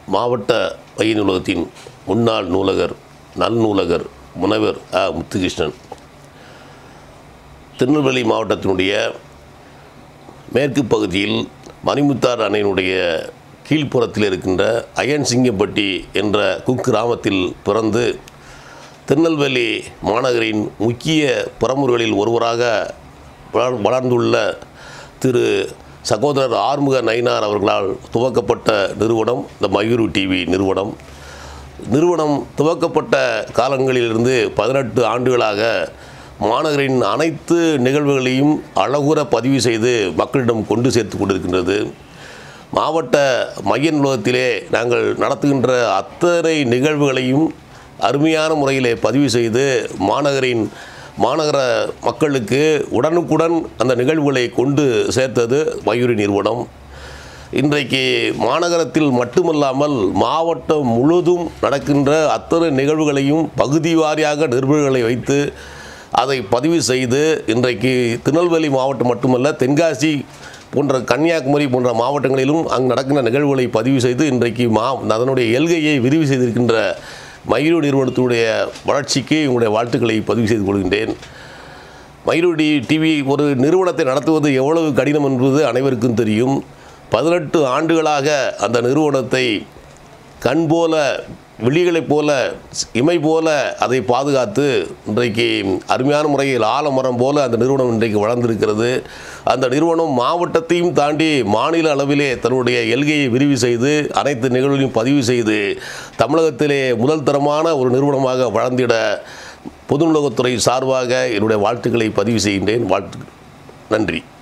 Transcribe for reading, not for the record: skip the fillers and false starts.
மாவட்ட மைய நூலகத்தின் முன்னாள் நூலகர் நல்நூலகர் முனைவர் முத்துகிருஷ்ணன். திருநெல்வேலி மாவட்டத்தினுடைய மேற்கு பகுதியில் மணிமுத்தாறு அணையினுடைய கீழ்ப்புறத்தில் இருக்கின்ற அயன்சிங்கப்பட்டி என்ற குக்கிராமத்தில் பிறந்து திருநெல்வேலி மாநகரின் முக்கிய புறமுறுகளில் ஒருவராக வளர்ந்துள்ள திரு சகோதரர் ஆறுமுக நயினார் அவர்களால் துவக்கப்பட்ட நிறுவனம் இந்த மயூரி டிவி நிறுவனம் துவக்கப்பட்ட காலங்களிலிருந்து 18 ஆண்டுகளாக மாநகரின் அனைத்து நிகழ்வுகளையும் அழகுற பதிவு செய்து மக்களிடம் கொண்டு சேர்த்து கொண்டிருக்கின்றது. மாவட்ட மைய நூலகத்திலே நாங்கள் நடத்துகின்ற அத்தனை நிகழ்வுகளையும் அருமையான முறையிலே பதிவு செய்து மாநகர மக்களுக்கு உடனுக்குடன் அந்த நிகழ்வுகளை கொண்டு சேர்த்தது மயூரி நிறுவனம். இன்றைக்கு மாநகரத்தில் மட்டுமல்லாமல் மாவட்டம் முழுவதும் நடக்கின்ற அத்தனை நிகழ்வுகளையும் பகுதி வாரியாக நிருபர்களை வைத்து அதை பதிவு செய்து இன்றைக்கு திருநெல்வேலி மாவட்டம் மட்டுமல்ல, தென்காசி போன்ற கன்னியாகுமரி போன்ற மாவட்டங்களிலும் அங்கு நடக்கின்ற நிகழ்வுகளை பதிவு செய்து இன்றைக்கு அதனுடைய எல்கையை விரிவு செய்திருக்கின்ற மயூரி நிறுவனத்தினுடைய வளர்ச்சிக்கு உங்களுடைய வாழ்த்துக்களை பதிவு செய்து கொள்கின்றேன். மயூரி டிவி ஒரு நிறுவனத்தை நடத்துவது எவ்வளவு கடினம் என்பது அனைவருக்கும் தெரியும். 18 ஆண்டுகளாக அந்த நிறுவனத்தை கண் போல, விழிகளைப் போல, இமை போல அதை பாதுகாத்து இன்றைக்கு அருமையான முறையில் ஆலமரம் போல அந்த நிறுவனம் இன்றைக்கு வளர்ந்திருக்கிறது. அந்த நிறுவனம் மாவட்டத்தையும் தாண்டி மாநில அளவிலே தன்னுடைய எல்கையை விரிவு செய்து அனைத்து நிகழ்வுகளையும் பதிவு செய்து தமிழகத்திலே முதல் தரமான ஒரு நிறுவனமாக வளர்ந்திட பொது நூலகத்துறை சார்பாக என்னுடைய வாழ்த்துக்களை பதிவு செய்கின்றேன். நன்றி.